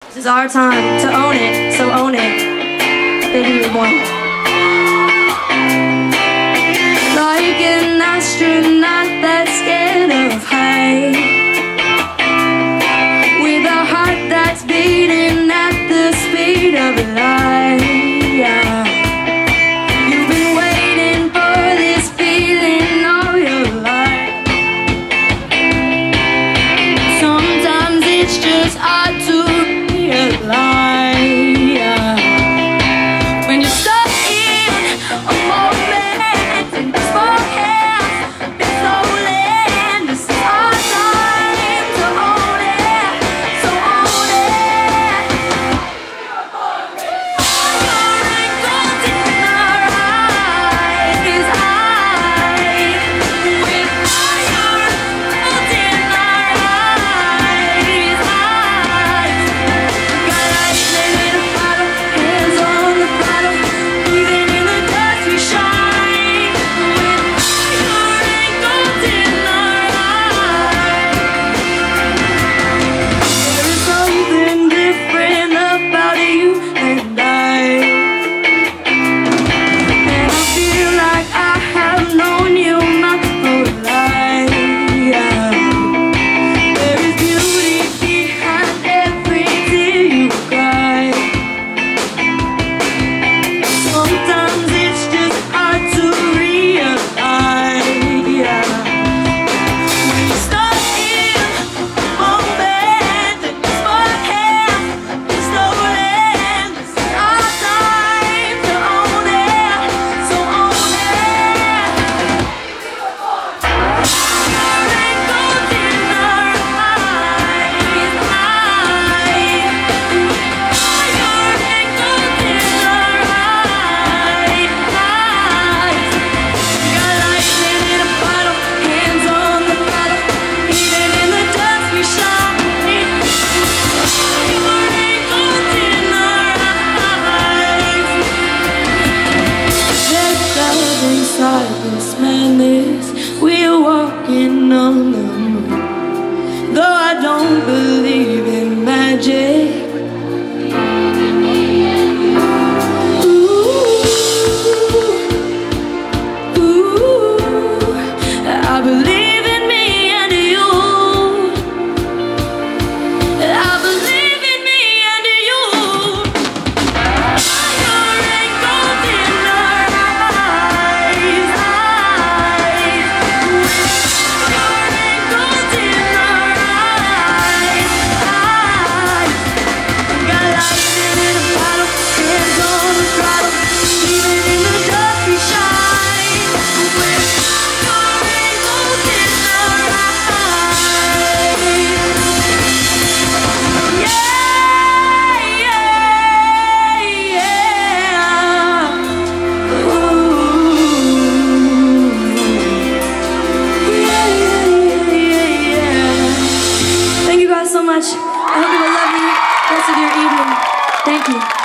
This is our time to own it, so own it. Baby, you're born. Like an astronaut that's scared of height, with a heart that's beating at the speed of light. You've been waiting for this feeling all your life. Sometimes it's just hard to realize when you're stuck in a moment and it's forever, it's stolen. This is our time to own it, so own it. Your ankles in our eyes, high with fire. Ankles in our eyes, high. Got lightning in a bottle, hands on the throttle, even in the dust we shine. With your ankles in our eyes, there is something different about you and I feel like I have known you my whole life. There is beauty behind every tear you cry. Sometimes it's just hard to realize when you're stuck in a moment and it's forever, it's stolen. This is our time to own it, so own it. Your ankles in our eyes, high. Your ankles in our eyes, high. Got lightning in a bottle, hands on the throttle, even in the dust we shine. Your ankles in our eyes. There's love inside this madness. We're walking on the moon, though I don't believe in magic. Ooh, I believe in me and you. I believe in me and you. Your ankles in our eyes, high. Your ankles in our eyes, high. Got lightning in a bottle, hands on the throttle, even in the dust we shine. With your ankles in our eyes. Yeah, yeah, yeah. Ooh. Yeah, yeah, yeah, yeah. Thank you guys so much. I hope you will love me the rest of your evening. Thank you.